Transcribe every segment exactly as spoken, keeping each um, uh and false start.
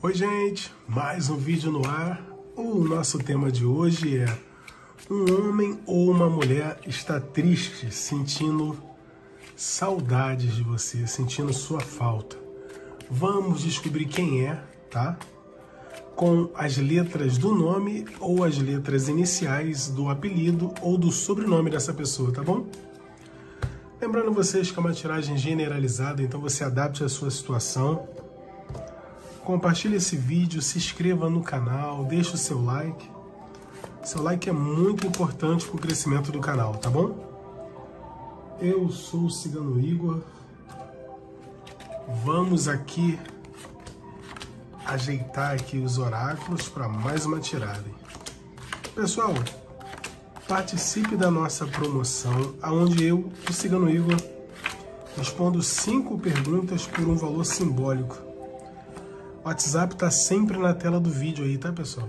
Oi gente, mais um vídeo no ar. O nosso tema de hoje é: um homem ou uma mulher está triste, sentindo saudades de você, sentindo sua falta. Vamos descobrir quem é, tá? Com as letras do nome ou as letras iniciais do apelido ou do sobrenome dessa pessoa, tá bom? Lembrando vocês que é uma tiragem generalizada, então você adapte a sua situação. Compartilhe esse vídeo, se inscreva no canal, deixe o seu like. Seu like é muito importante para o crescimento do canal, tá bom? Eu sou o Cigano Igor. Vamos aqui ajeitar aqui os oráculos para mais uma tirada. Pessoal, participe da nossa promoção, onde eu, o Cigano Igor, respondo cinco perguntas por um valor simbólico. O WhatsApp está sempre na tela do vídeo aí, tá, pessoal?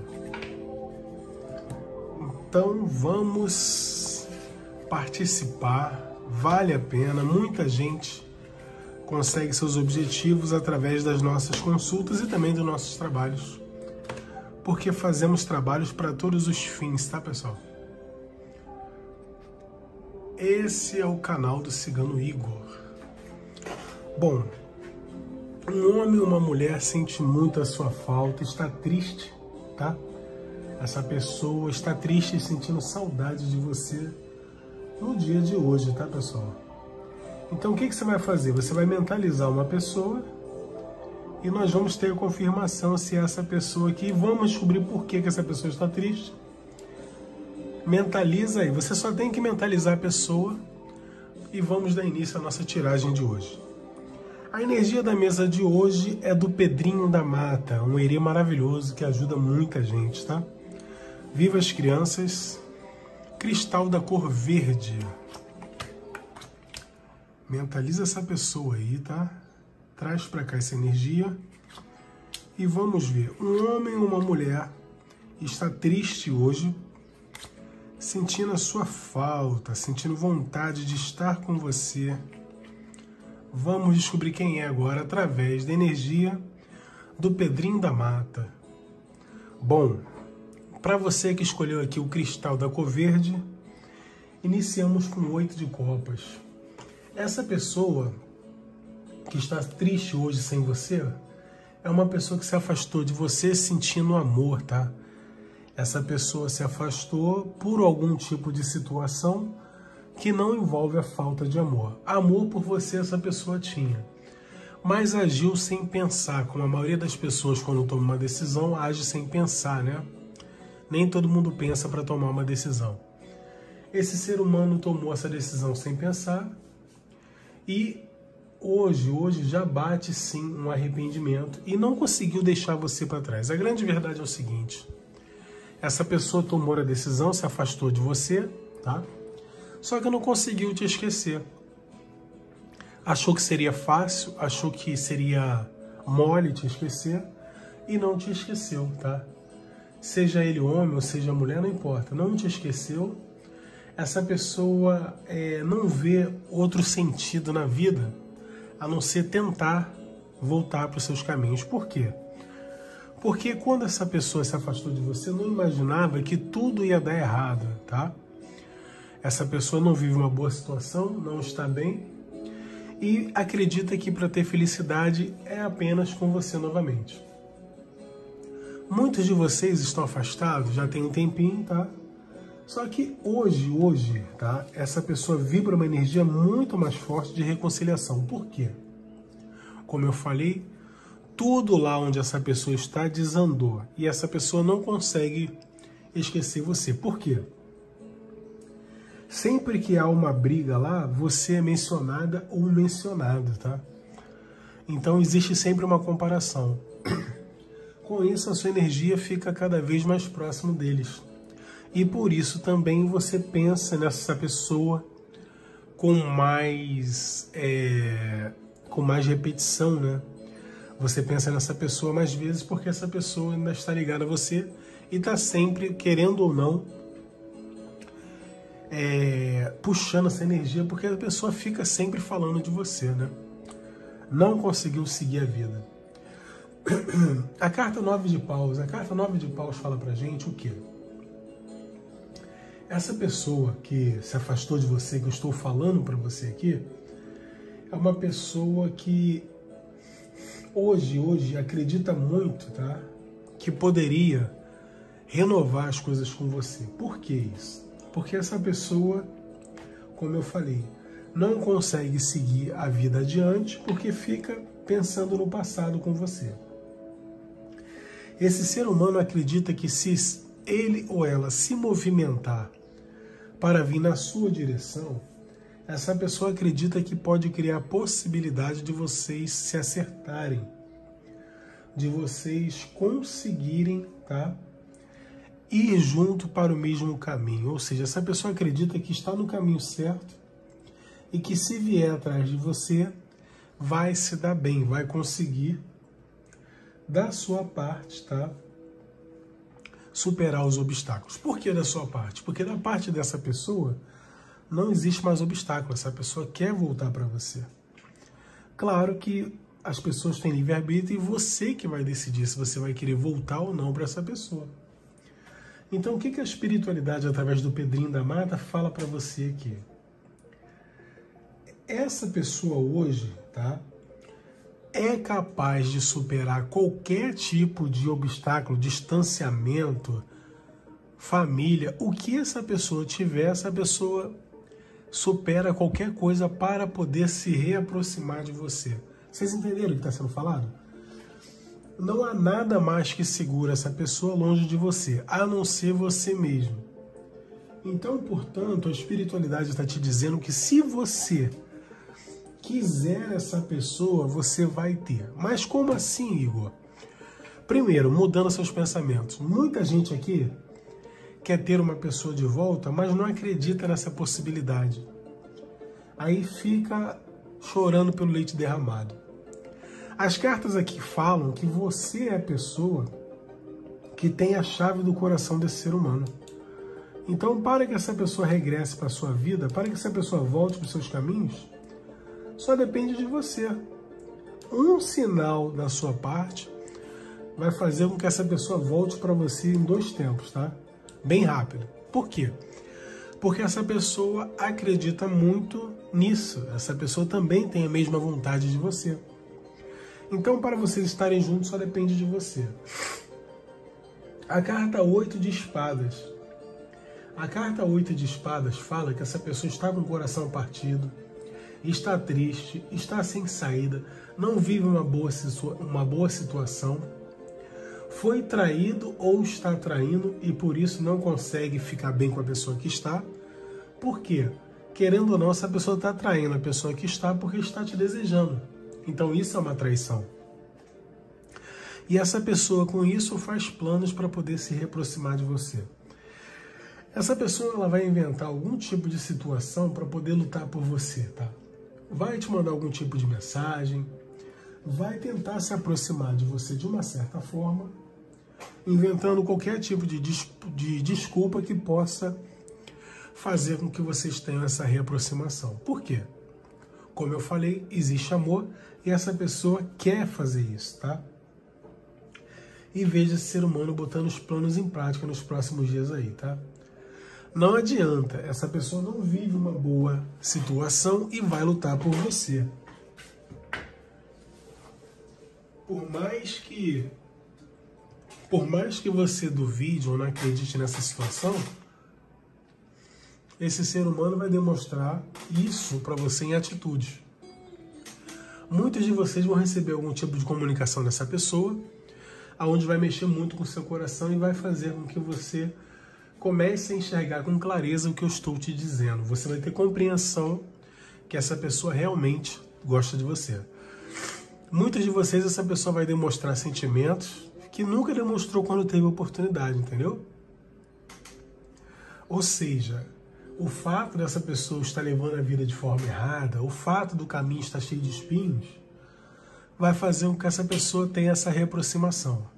Então vamos participar, vale a pena, muita gente consegue seus objetivos através das nossas consultas e também dos nossos trabalhos, porque fazemos trabalhos para todos os fins, tá, pessoal? Esse é o canal do Cigano Igor. Bom, um homem ou uma mulher sente muito a sua falta, está triste, tá? Essa pessoa está triste e sentindo saudade de você no dia de hoje, tá, pessoal? Então o que, que você vai fazer? Você vai mentalizar uma pessoa e nós vamos ter a confirmação se é essa pessoa aqui. Vamos descobrir por que, que essa pessoa está triste. Mentaliza aí. Você só tem que mentalizar a pessoa e vamos dar início à nossa tiragem de hoje. A energia da mesa de hoje é do Pedrinho da Mata, um herê maravilhoso que ajuda muita gente, tá? Viva as crianças. Cristal da cor verde. Mentaliza essa pessoa aí, tá? Traz pra cá essa energia. E vamos ver. Um homem ou uma mulher está triste hoje, sentindo a sua falta, sentindo vontade de estar com você. Vamos descobrir quem é agora através da energia do Pedrinho da Mata. Bom, para você que escolheu aqui o cristal da cor verde, iniciamos com oito de copas. Essa pessoa que está triste hoje sem você é uma pessoa que se afastou de você sentindo amor, tá? Essa pessoa se afastou por algum tipo de situação que não envolve a falta de amor. Amor por você essa pessoa tinha, mas agiu sem pensar, como a maioria das pessoas quando toma uma decisão age sem pensar, né? Nem todo mundo pensa para tomar uma decisão. Esse ser humano tomou essa decisão sem pensar e hoje, hoje já bate sim um arrependimento e não conseguiu deixar você para trás. A grande verdade é o seguinte: essa pessoa tomou a decisão, se afastou de você, tá? Só que não conseguiu te esquecer. Achou que seria fácil, achou que seria mole te esquecer e não te esqueceu, tá? Seja ele homem ou seja mulher, não importa. Não te esqueceu. Essa pessoa é, não vê outro sentido na vida a não ser tentar voltar para os seus caminhos. Por quê? Porque quando essa pessoa se afastou de você, não imaginava que tudo ia dar errado, tá? Essa pessoa não vive uma boa situação, não está bem e acredita que para ter felicidade é apenas com você novamente. Muitos de vocês estão afastados, já tem um tempinho, tá? Só que hoje, hoje, tá? Essa pessoa vibra uma energia muito mais forte de reconciliação. Por quê? Como eu falei, tudo lá onde essa pessoa está desandou e essa pessoa não consegue esquecer você. Por quê? Sempre que há uma briga lá, você é mencionada ou mencionado, tá? Então existe sempre uma comparação. Com isso, a sua energia fica cada vez mais próximo deles. E por isso também você pensa nessa pessoa com mais, é, com mais repetição, né? Você pensa nessa pessoa mais vezes porque essa pessoa ainda está ligada a você e está sempre, querendo ou não, É, puxando essa energia, porque a pessoa fica sempre falando de você, né? Não conseguiu seguir a vida. A carta nove de paus, a carta nove de paus fala pra gente o quê? Essa pessoa que se afastou de você, que eu estou falando para você aqui, é uma pessoa que hoje, hoje acredita muito, tá? Que poderia renovar as coisas com você. Por que isso? Porque essa pessoa, como eu falei, não consegue seguir a vida adiante porque fica pensando no passado com você. Esse ser humano acredita que se ele ou ela se movimentar para vir na sua direção, essa pessoa acredita que pode criar a possibilidade de vocês se acertarem, de vocês conseguirem, tá, ir junto para o mesmo caminho. Ou seja, essa pessoa acredita que está no caminho certo e que se vier atrás de você, vai se dar bem, vai conseguir, da sua parte, tá, superar os obstáculos. Por que da sua parte? Porque da parte dessa pessoa não existe mais obstáculo. Essa pessoa quer voltar para você. Claro que as pessoas têm livre-arbítrio e você que vai decidir se você vai querer voltar ou não para essa pessoa. Então, o que que a espiritualidade, através do Pedrinho da Mata, fala para você aqui? Essa pessoa hoje, tá, é capaz de superar qualquer tipo de obstáculo, distanciamento, família, o que essa pessoa tiver, essa pessoa supera qualquer coisa para poder se reaproximar de você. Vocês entenderam o que está sendo falado? Não há nada mais que segura essa pessoa longe de você, a não ser você mesmo. Então, portanto, a espiritualidade está te dizendo que se você quiser essa pessoa, você vai ter. Mas como assim, Igor? Primeiro, mudando seus pensamentos. Muita gente aqui quer ter uma pessoa de volta, mas não acredita nessa possibilidade. Aí fica chorando pelo leite derramado. As cartas aqui falam que você é a pessoa que tem a chave do coração desse ser humano. Então, para que essa pessoa regresse para a sua vida, para que essa pessoa volte para os seus caminhos, só depende de você. Um sinal da sua parte vai fazer com que essa pessoa volte para você em dois tempos, tá? Bem rápido. Por quê? Porque essa pessoa acredita muito nisso. Essa pessoa também tem a mesma vontade de você. Então, para vocês estarem juntos, só depende de você. A carta oito de espadas. A carta oito de espadas fala que essa pessoa está com o coração partido, está triste, está sem saída, não vive uma boa, uma boa situação, foi traído ou está traindo e por isso não consegue ficar bem com a pessoa que está. Por quê? Querendo ou não, essa pessoa está traindo a pessoa que está porque está te desejando. Então isso é uma traição. E essa pessoa com isso faz planos para poder se reaproximar de você. Essa pessoa ela vai inventar algum tipo de situação para poder lutar por você, tá? Vai te mandar algum tipo de mensagem, vai tentar se aproximar de você de uma certa forma, inventando qualquer tipo de, des de desculpa que possa fazer com que vocês tenham essa reaproximação. Por quê? Como eu falei, existe amor e essa pessoa quer fazer isso, tá? E veja esse ser humano botando os planos em prática nos próximos dias aí, tá? Não adianta, essa pessoa não vive uma boa situação e vai lutar por você. Por mais que, por mais que você duvide ou não acredite nessa situação, esse ser humano vai demonstrar isso para você em atitudes. Muitos de vocês vão receber algum tipo de comunicação dessa pessoa, aonde vai mexer muito com o seu coração e vai fazer com que você comece a enxergar com clareza o que eu estou te dizendo. Você vai ter compreensão que essa pessoa realmente gosta de você. Muitos de vocês, essa pessoa vai demonstrar sentimentos que nunca demonstrou quando teve oportunidade, entendeu? Ou seja, o fato dessa pessoa estar levando a vida de forma errada, o fato do caminho estar cheio de espinhos, vai fazer com que essa pessoa tenha essa reaproximação.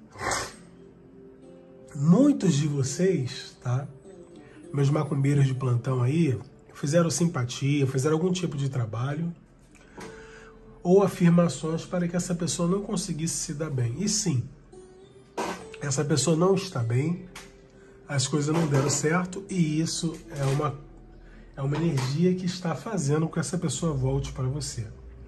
Muitos de vocês, tá? Meus macumbeiros de plantão aí, fizeram simpatia, fizeram algum tipo de trabalho. ou afirmações para que essa pessoa não conseguisse se dar bem. E sim, essa pessoa não está bem, as coisas não deram certo e isso é uma, é uma energia que está fazendo com que essa pessoa volte para você.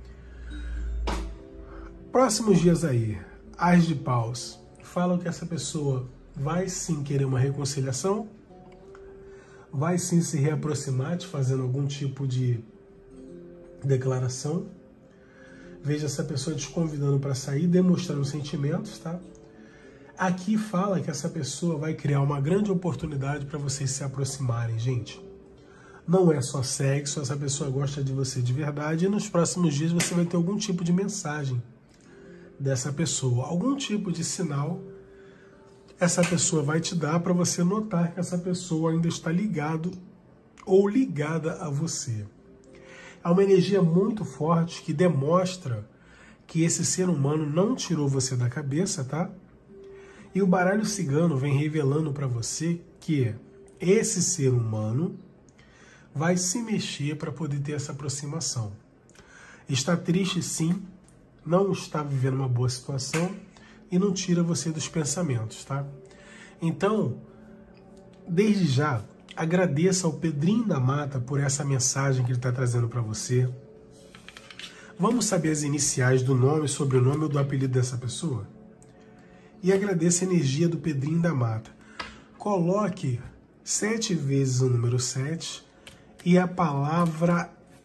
Próximos dias aí, As de Paus, falam que essa pessoa vai sim querer uma reconciliação, vai sim se reaproximar, te fazendo algum tipo de declaração. Veja essa pessoa te convidando para sair, demonstrando sentimentos, tá? Aqui fala que essa pessoa vai criar uma grande oportunidade para vocês se aproximarem, gente. Não é só sexo, essa pessoa gosta de você de verdade e nos próximos dias você vai ter algum tipo de mensagem dessa pessoa, algum tipo de sinal essa pessoa vai te dar para você notar que essa pessoa ainda está ligado ou ligada a você. É uma energia muito forte que demonstra que esse ser humano não tirou você da cabeça, tá? E o baralho cigano vem revelando para você que esse ser humano vai se mexer para poder ter essa aproximação. Está triste sim, não está vivendo uma boa situação e não tira você dos pensamentos, tá? Então, desde já, agradeça ao Pedrinho da Mata por essa mensagem que ele está trazendo para você. Vamos saber as iniciais do nome, sobrenome ou do apelido dessa pessoa? E agradeça a energia do Pedrinho da Mata. Coloque sete vezes o número sete e a palavra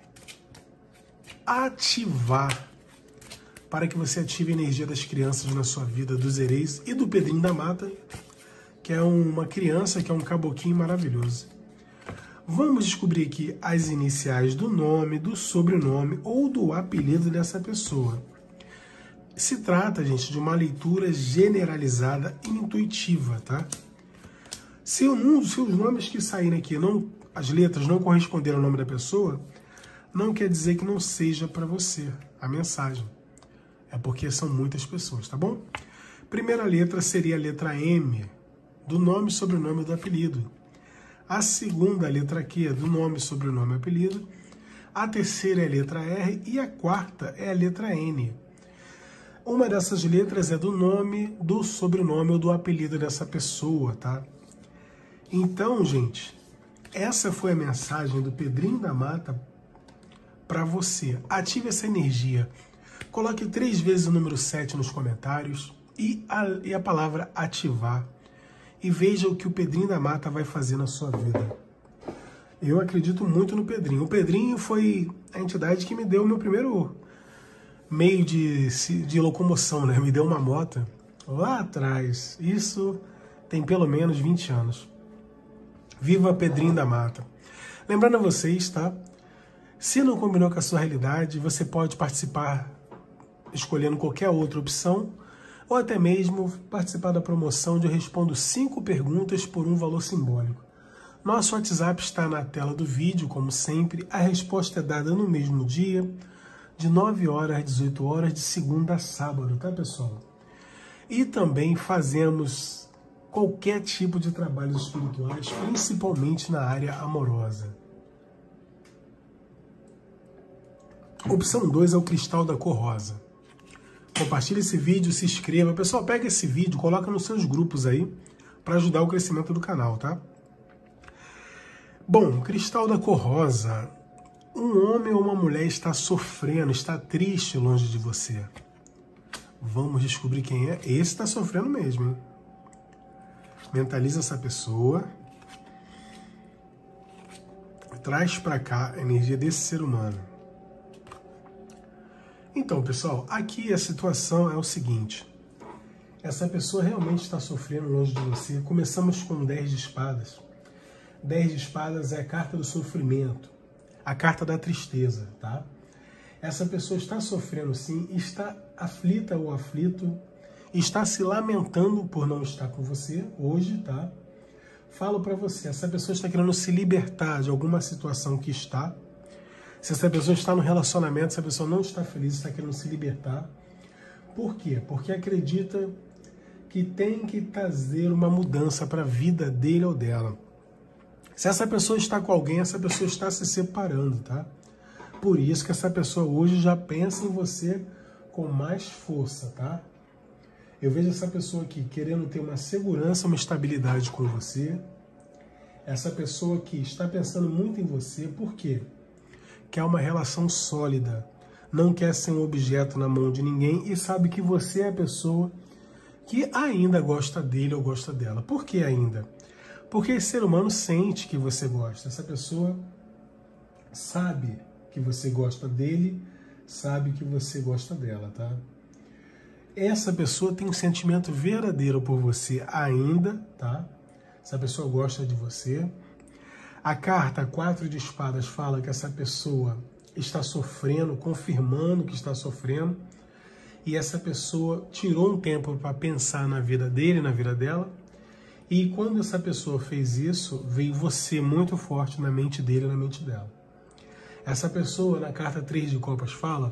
ativar, para que você ative a energia das crianças na sua vida, dos hereis e do Pedrinho da Mata, que é uma criança, que é um caboquinho maravilhoso. Vamos descobrir aqui as iniciais do nome, do sobrenome ou do apelido dessa pessoa. Se trata, gente, de uma leitura generalizada e intuitiva, tá? Se, um, se os nomes que saírem aqui, não, as letras não corresponderam ao nome da pessoa, não quer dizer que não seja para você a mensagem. É porque são muitas pessoas, tá bom? Primeira letra seria a letra M, do nome, sobrenome e do apelido. A segunda letra Q é do nome, sobrenome e apelido. A terceira é a letra R e a quarta é a letra N. Uma dessas letras é do nome, do sobrenome ou do apelido dessa pessoa, tá? Então, gente, essa foi a mensagem do Pedrinho da Mata para você. Ative essa energia. Coloque três vezes o número sete nos comentários e a, e a palavra ativar. E veja o que o Pedrinho da Mata vai fazer na sua vida. Eu acredito muito no Pedrinho. O Pedrinho foi a entidade que me deu o meu primeiro meio de, de locomoção, né? Me deu uma moto lá atrás. Isso tem pelo menos vinte anos. Viva Pedrinho da Mata. Lembrando a vocês, tá? Se não combinou com a sua realidade, você pode participar escolhendo qualquer outra opção, ou até mesmo participar da promoção de Eu Respondo cinco perguntas por um valor simbólico. Nosso WhatsApp está na tela do vídeo, como sempre. A resposta é dada no mesmo dia, de nove horas às dezoito horas, de segunda a sábado, tá, pessoal? E também fazemos qualquer tipo de trabalhos espirituais, principalmente na área amorosa. Opção dois é o cristal da cor rosa. Compartilhe esse vídeo, se inscreva. Pessoal, pega esse vídeo, coloca nos seus grupos aí, para ajudar o crescimento do canal, tá? Bom, cristal da cor rosa. Um homem ou uma mulher está sofrendo, está triste longe de você. Vamos descobrir quem é. Esse está sofrendo mesmo, hein? Mentaliza essa pessoa. Traz para cá a energia desse ser humano. Então, pessoal, aqui a situação é o seguinte. Essa pessoa realmente está sofrendo longe de você. Começamos com dez de espadas. dez de espadas é a carta do sofrimento, a carta da tristeza, tá? Essa pessoa está sofrendo sim, está aflita ou aflito, está se lamentando por não estar com você hoje, tá? Falo para você, essa pessoa está querendo se libertar de alguma situação que está. Se essa pessoa está no relacionamento, essa pessoa não está feliz, está querendo se libertar. Por quê? Porque acredita que tem que trazer uma mudança para a vida dele ou dela. Se essa pessoa está com alguém, essa pessoa está se separando, tá? Por isso que essa pessoa hoje já pensa em você com mais força, tá? Eu vejo essa pessoa aqui querendo ter uma segurança, uma estabilidade com você. Essa pessoa aqui está pensando muito em você, por quê? Quer uma relação sólida, não quer ser um objeto na mão de ninguém e sabe que você é a pessoa que ainda gosta dele ou gosta dela. Por que ainda? Porque esse ser humano sente que você gosta. Essa pessoa sabe que você gosta dele, sabe que você gosta dela, tá? Essa pessoa tem um sentimento verdadeiro por você ainda, tá? Essa pessoa gosta de você. A carta quatro de espadas fala que essa pessoa está sofrendo, confirmando que está sofrendo. E essa pessoa tirou um tempo para pensar na vida dele, na vida dela. E quando essa pessoa fez isso, veio você muito forte na mente dele e na mente dela. Essa pessoa, na carta três de copas, fala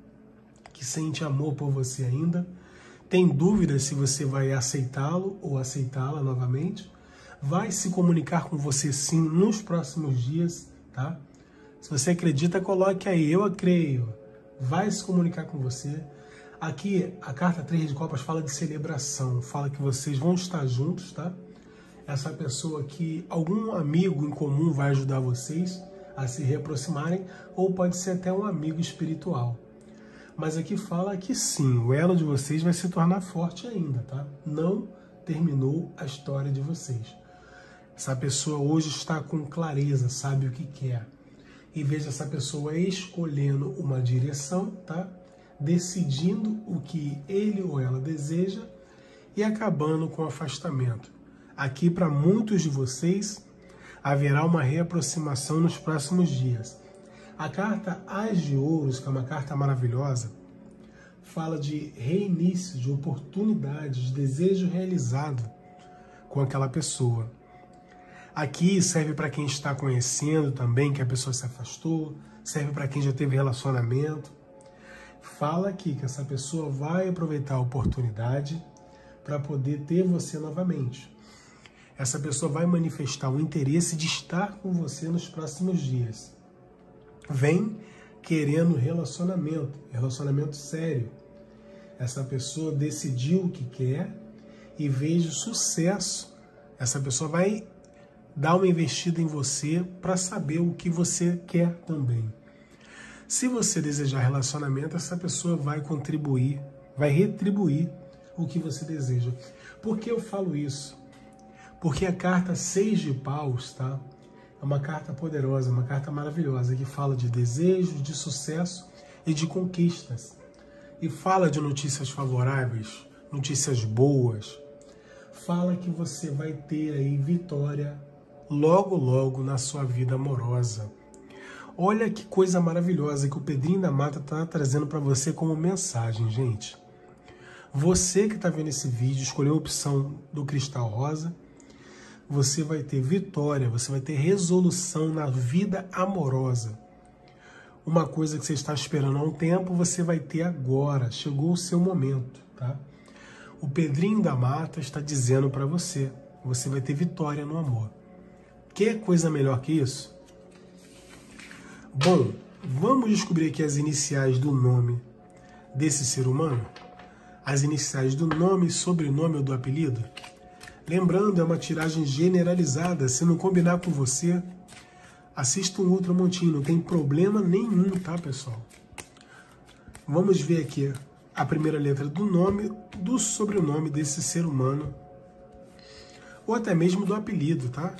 que sente amor por você ainda, tem dúvida se você vai aceitá-lo ou aceitá-la novamente, vai se comunicar com você sim nos próximos dias, tá? Se você acredita, coloque aí, eu creio, vai se comunicar com você. Aqui, a carta três de copas fala de celebração, fala que vocês vão estar juntos, tá? Essa pessoa que algum amigo em comum vai ajudar vocês a se reaproximarem, ou pode ser até um amigo espiritual. Mas aqui fala que sim, o elo de vocês vai se tornar forte ainda, tá? Não terminou a história de vocês. Essa pessoa hoje está com clareza, sabe o que quer. E veja essa pessoa escolhendo uma direção, tá? Decidindo o que ele ou ela deseja e acabando com o afastamento. Aqui, para muitos de vocês, haverá uma reaproximação nos próximos dias. A carta As de Ouros, que é uma carta maravilhosa, fala de reinício, de oportunidade, de desejo realizado com aquela pessoa. Aqui serve para quem está conhecendo também, que a pessoa se afastou, serve para quem já teve relacionamento. Fala aqui que essa pessoa vai aproveitar a oportunidade para poder ter você novamente. Essa pessoa vai manifestar o interesse de estar com você nos próximos dias. Vem querendo relacionamento, relacionamento sério. Essa pessoa decidiu o que quer e vejo sucesso. Essa pessoa vai dar uma investida em você para saber o que você quer também. Se você desejar relacionamento, essa pessoa vai contribuir, vai retribuir o que você deseja. Por que eu falo isso? Porque a carta seis de paus, tá? É uma carta poderosa, uma carta maravilhosa, que fala de desejos, de sucesso e de conquistas. E fala de notícias favoráveis, notícias boas. Fala que você vai ter aí vitória logo, logo na sua vida amorosa. Olha que coisa maravilhosa que o Pedrinho da Mata está trazendo para você como mensagem, gente. Você que está vendo esse vídeo, escolheu a opção do cristal rosa, você vai ter vitória, você vai ter resolução na vida amorosa. Uma coisa que você está esperando há um tempo, você vai ter agora. Chegou o seu momento, tá? O Pedrinho da Mata está dizendo para você, você vai ter vitória no amor. Quer coisa melhor que isso? Bom, vamos descobrir aqui as iniciais do nome desse ser humano? As iniciais do nome, sobrenome ou do apelido? Lembrando, é uma tiragem generalizada. Se não combinar com você, assista um outro montinho. Não tem problema nenhum, tá, pessoal? Vamos ver aqui a primeira letra do nome, do sobrenome desse ser humano. Ou até mesmo do apelido, tá?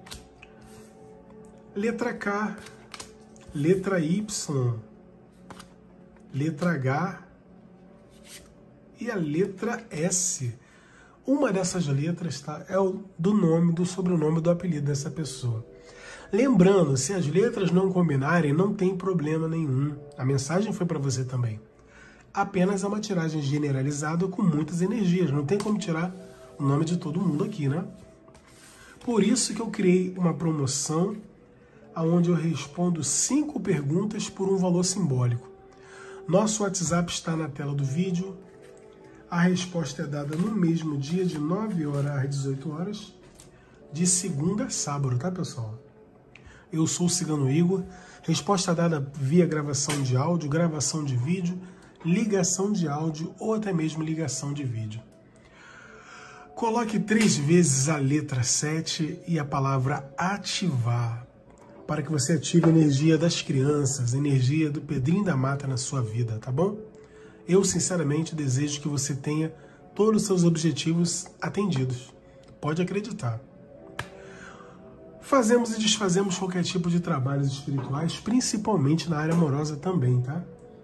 Letra K, letra Y, letra H e a letra S. Uma dessas letras, tá, é o do nome, do sobrenome, do apelido dessa pessoa. Lembrando, se as letras não combinarem, não tem problema nenhum. A mensagem foi para você também. Apenas é uma tiragem generalizada com muitas energias. Não tem como tirar o nome de todo mundo aqui, né? Por isso que eu criei uma promoção onde eu respondo cinco perguntas por um valor simbólico. Nosso WhatsApp está na tela do vídeo. A resposta é dada no mesmo dia, de nove horas às dezoito horas, de segunda a sábado, tá, pessoal? Eu sou o Cigano Igor, Resposta dada via gravação de áudio, gravação de vídeo, ligação de áudio ou até mesmo ligação de vídeo. Coloque três vezes a letra sete e a palavra ativar, para que você ative a energia das crianças, a energia do Pedrinho da Mata na sua vida, tá bom? Eu, sinceramente, desejo que você tenha todos os seus objetivos atendidos. Pode acreditar. Fazemos e desfazemos qualquer tipo de trabalhos espirituais, principalmente na área amorosa também, tá?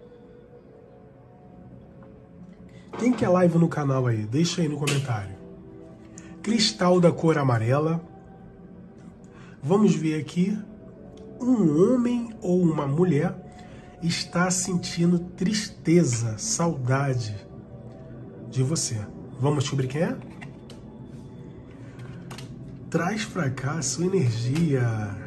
Quem quer live no canal aí? Deixa aí no comentário. Cristal da cor amarela. Vamos ver aqui. Um homem ou uma mulher está sentindo tristeza, saudade de você. Vamos descobrir quem é? Traz pra cá a sua energia.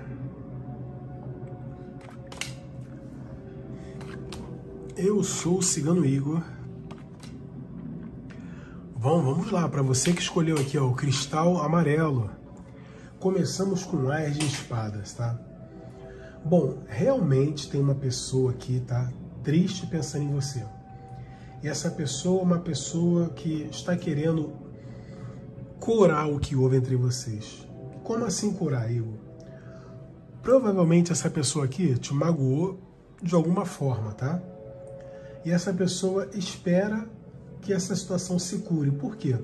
Eu sou o Cigano Igor. Bom, vamos lá, para você que escolheu aqui ó, o cristal amarelo. Começamos com Ás de espadas, tá? Bom, realmente tem uma pessoa aqui, tá? Triste pensando em você. E essa pessoa é uma pessoa que está querendo curar o que houve entre vocês. Como assim curar, Igor? Provavelmente essa pessoa aqui te magoou de alguma forma, tá? E essa pessoa espera que essa situação se cure. Por quê?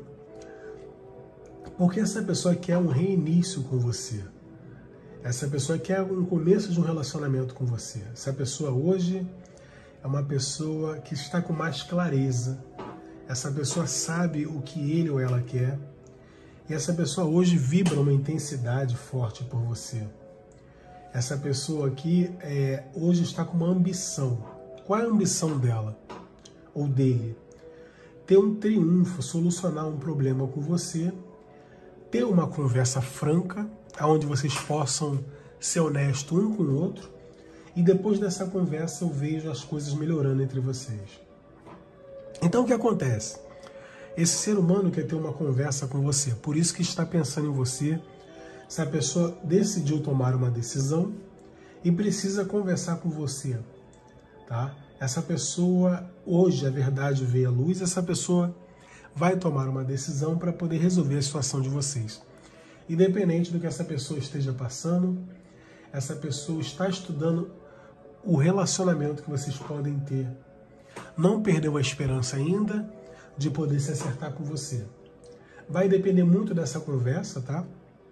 Porque essa pessoa quer um reinício com você. Essa pessoa quer um começo de um relacionamento com você. Essa pessoa hoje é uma pessoa que está com mais clareza. Essa pessoa sabe o que ele ou ela quer. E essa pessoa hoje vibra uma intensidade forte por você. Essa pessoa aqui é, hoje está com uma ambição. Qual é a ambição dela? Ou dele? Ter um triunfo, solucionar um problema com você, ter uma conversa franca, onde vocês possam ser honestos um com o outro, e depois dessa conversa eu vejo as coisas melhorando entre vocês. Então o que acontece? Esse ser humano quer ter uma conversa com você, por isso que está pensando em você. Se a pessoa decidiu tomar uma decisão e precisa conversar com você, tá? Essa pessoa, hoje a verdade veio à luz, essa pessoa vai tomar uma decisão para poder resolver a situação de vocês. Independente do que essa pessoa esteja passando, essa pessoa está estudando o relacionamento que vocês podem ter. Não perdeu a esperança ainda de poder se acertar com você. Vai depender muito dessa conversa, tá?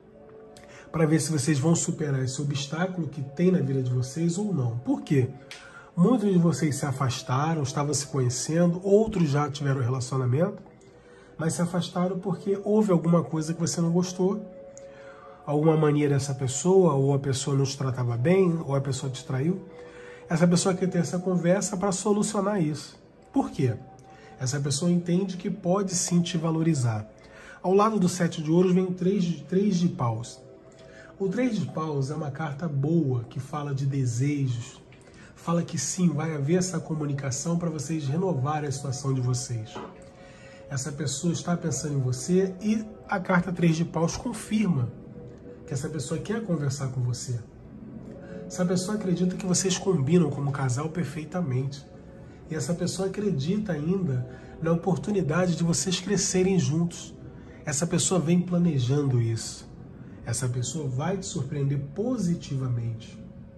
Para ver se vocês vão superar esse obstáculo que tem na vida de vocês ou não. Por quê? Muitos de vocês se afastaram, estavam se conhecendo, outros já tiveram relacionamento, mas se afastaram porque houve alguma coisa que você não gostou, alguma mania dessa pessoa, ou a pessoa não te tratava bem, ou a pessoa te traiu. Essa pessoa quer ter essa conversa para solucionar isso. Por quê? Essa pessoa entende que pode sim te valorizar. Ao lado do sete de ouros vem o três de, três de paus. O três de paus é uma carta boa, que fala de desejos, fala que sim, vai haver essa comunicação para vocês renovarem a situação de vocês. Essa pessoa está pensando em você e a carta três de paus confirma que essa pessoa quer conversar com você. Essa pessoa acredita que vocês combinam como casal perfeitamente. E essa pessoa acredita ainda na oportunidade de vocês crescerem juntos. Essa pessoa vem planejando isso. Essa pessoa vai te surpreender positivamente.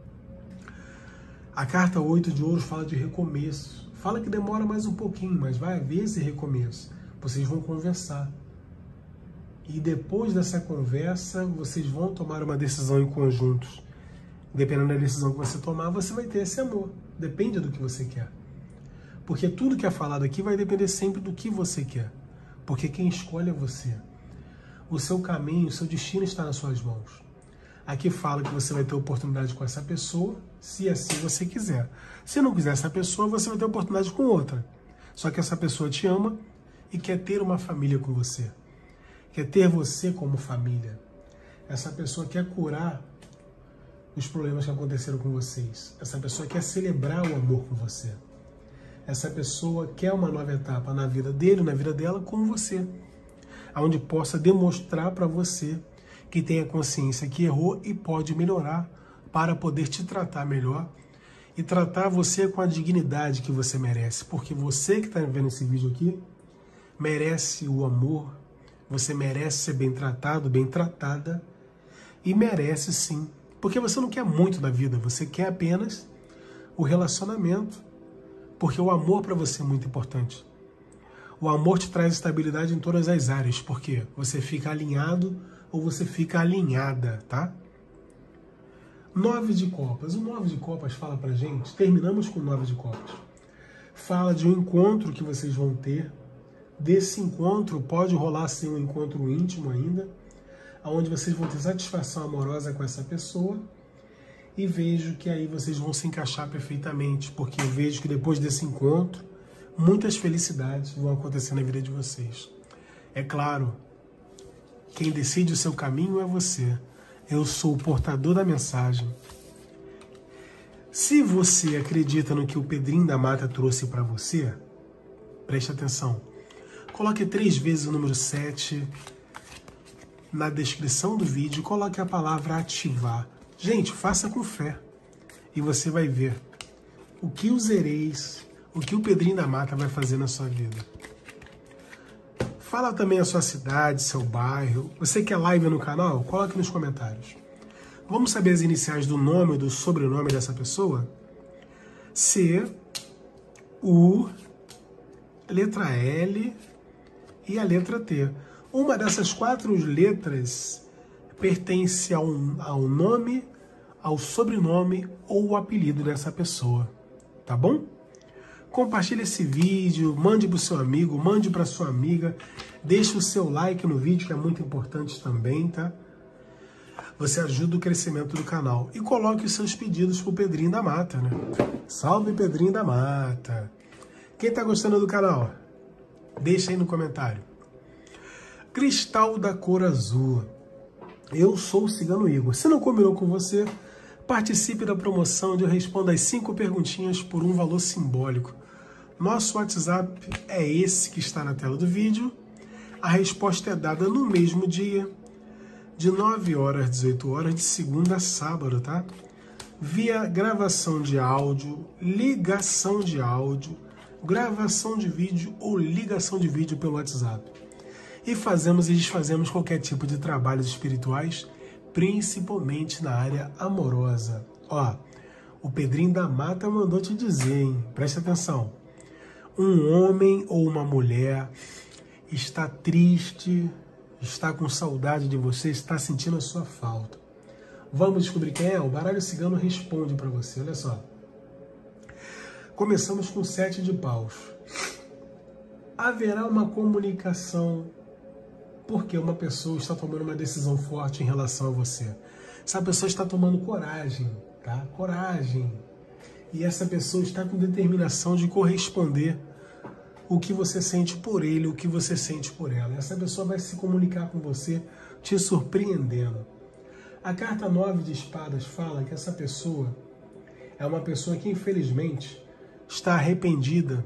A carta oito de ouros fala de recomeço. Fala que demora mais um pouquinho, mas vai haver esse recomeço. Vocês vão conversar. E depois dessa conversa, vocês vão tomar uma decisão em conjunto. Dependendo da decisão que você tomar, você vai ter esse amor. Depende do que você quer. Porque tudo que é falado aqui vai depender sempre do que você quer. Porque quem escolhe é você. O seu caminho, o seu destino está nas suas mãos. Aqui fala que você vai ter oportunidade com essa pessoa, se assim você quiser. Se não quiser essa pessoa, você vai ter oportunidade com outra. Só que essa pessoa te ama e quer ter uma família com você. Quer ter você como família. Essa pessoa quer curar os problemas que aconteceram com vocês. Essa pessoa quer celebrar o amor com você. Essa pessoa quer uma nova etapa na vida dele, na vida dela, com você. Onde possa demonstrar para você que tem a consciência que errou e pode melhorar para poder te tratar melhor e tratar você com a dignidade que você merece. Porque você que está vendo esse vídeo aqui merece o amor, você merece ser bem tratado, bem tratada e merece sim. Porque você não quer muito da vida, você quer apenas o relacionamento. Porque o amor para você é muito importante. O amor te traz estabilidade em todas as áreas, porque você fica alinhado ou você fica alinhada, tá? Nove de copas. O nove de copas fala pra gente, terminamos com o nove de copas. Fala de um encontro que vocês vão ter. Desse encontro pode rolar sim um encontro íntimo ainda, onde vocês vão ter satisfação amorosa com essa pessoa. E vejo que aí vocês vão se encaixar perfeitamente, porque eu vejo que depois desse encontro, muitas felicidades vão acontecer na vida de vocês. É claro, quem decide o seu caminho é você. Eu sou o portador da mensagem. Se você acredita no que o Pedrinho da Mata trouxe para você, preste atenção. Coloque três vezes o número sete na descrição do vídeo, coloque a palavra ativar. Gente, faça com fé e você vai ver o que os hereis, o que o Pedrinho da Mata vai fazer na sua vida. Fala também a sua cidade, seu bairro. Você quer live no canal? Coloque nos comentários. Vamos saber as iniciais do nome e do sobrenome dessa pessoa? C, U, letra L e a letra T. Uma dessas quatro letras pertence ao, ao nome, ao sobrenome ou o apelido dessa pessoa, tá bom? Compartilhe esse vídeo, mande para o seu amigo, mande para sua amiga, deixe o seu like no vídeo, que é muito importante também, tá? Você ajuda o crescimento do canal. E coloque os seus pedidos pro Pedrinho da Mata, né? Salve, Pedrinho da Mata! Quem tá gostando do canal? Deixa aí no comentário. Cristal da cor azul. Eu sou o Cigano Igor. Se não combinou com você, participe da promoção onde eu respondo as cinco perguntinhas por um valor simbólico. Nosso WhatsApp é esse que está na tela do vídeo. A resposta é dada no mesmo dia, de nove horas às dezoito horas, de segunda a sábado, tá? Via gravação de áudio, ligação de áudio, gravação de vídeo ou ligação de vídeo pelo WhatsApp. E fazemos e desfazemos qualquer tipo de trabalhos espirituais, principalmente na área amorosa. Ó, o Pedrinho da Mata mandou te dizer, hein? Presta atenção. Um homem ou uma mulher está triste, está com saudade de você, está sentindo a sua falta. Vamos descobrir quem é? O baralho cigano responde para você, olha só. Começamos com sete de paus. Haverá uma comunicação porque uma pessoa está tomando uma decisão forte em relação a você. Essa pessoa está tomando coragem, tá? Coragem. E essa pessoa está com determinação de corresponder o que você sente por ele, o que você sente por ela. Essa pessoa vai se comunicar com você, te surpreendendo. A carta nove de espadas fala que essa pessoa é uma pessoa que, infelizmente, está arrependida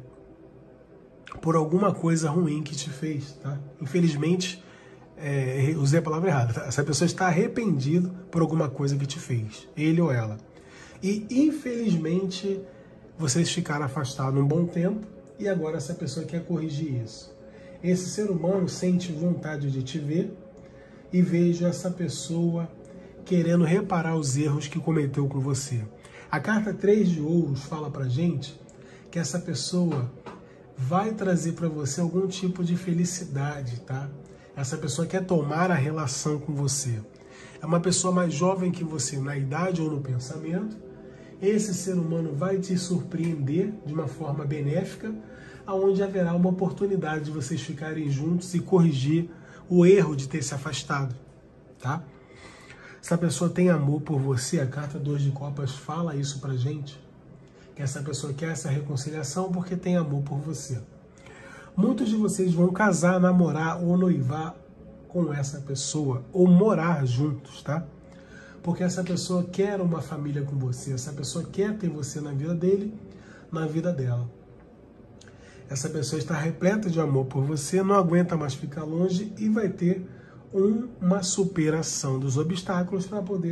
por alguma coisa ruim que te fez, tá? Infelizmente, é, usei a palavra errada, tá? Essa pessoa está arrependida por alguma coisa que te fez, ele ou ela. E, infelizmente, vocês ficaram afastados um bom tempo e agora essa pessoa quer corrigir isso. Esse ser humano sente vontade de te ver e vejo essa pessoa querendo reparar os erros que cometeu com você. A carta três de ouros fala pra gente que essa pessoa vai trazer para você algum tipo de felicidade, tá? Essa pessoa quer tomar a relação com você. É uma pessoa mais jovem que você na idade ou no pensamento. Esse ser humano vai te surpreender de uma forma benéfica, aonde haverá uma oportunidade de vocês ficarem juntos e corrigir o erro de ter se afastado, tá? Essa pessoa tem amor por você, a carta dois de copas fala isso pra gente, que essa pessoa quer essa reconciliação porque tem amor por você. Muitos de vocês vão casar, namorar ou noivar com essa pessoa, ou morar juntos, tá? Porque essa pessoa quer uma família com você, essa pessoa quer ter você na vida dele, na vida dela. Essa pessoa está repleta de amor por você, não aguenta mais ficar longe e vai ter um, uma superação dos obstáculos para poder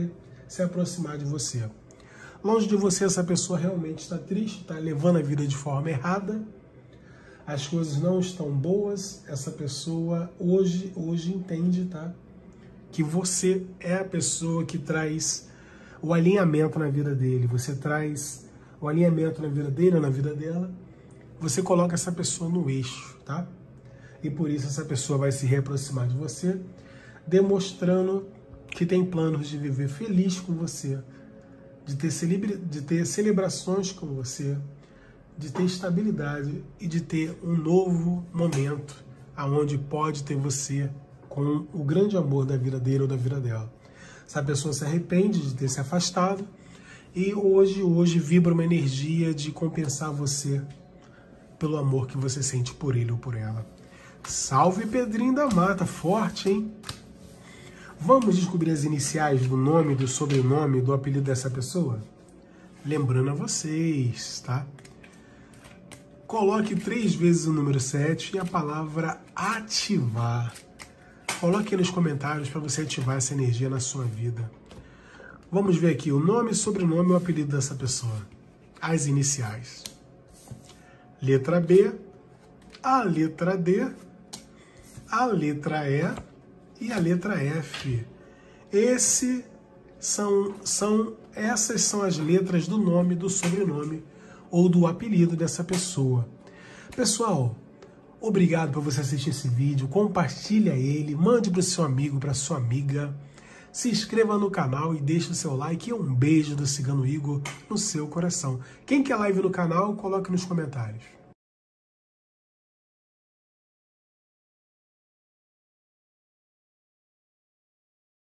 se aproximar de você. Longe de você, essa pessoa realmente está triste, está levando a vida de forma errada, as coisas não estão boas, essa pessoa hoje, hoje entende, tá? Que você é a pessoa que traz o alinhamento na vida dele, você traz o alinhamento na vida dele ou na vida dela, você coloca essa pessoa no eixo, tá? E por isso essa pessoa vai se reaproximar de você, demonstrando que tem planos de viver feliz com você, de ter, celebra... de ter celebrações com você, de ter estabilidade e de ter um novo momento aonde pode ter você com o grande amor da vida dele ou da vida dela. Essa pessoa se arrepende de ter se afastado e hoje, hoje vibra uma energia de compensar você pelo amor que você sente por ele ou por ela. Salve Pedrinho da Mata, forte, hein? Vamos descobrir as iniciais do nome, do sobrenome, do apelido dessa pessoa? Lembrando a vocês, tá? Coloque três vezes o número sete e a palavra ativar. Coloque aí nos comentários para você ativar essa energia na sua vida. Vamos ver aqui o nome, sobrenome e o apelido dessa pessoa. As iniciais. Letra B, a letra D, a letra E e a letra F. Esse são, são, essas são as letras do nome, do sobrenome ou do apelido dessa pessoa. Pessoal, obrigado por você assistir esse vídeo, compartilha ele, mande para o seu amigo, para sua amiga, se inscreva no canal e deixe o seu like e um beijo do Cigano Igor no seu coração. Quem quer live no canal, coloque nos comentários.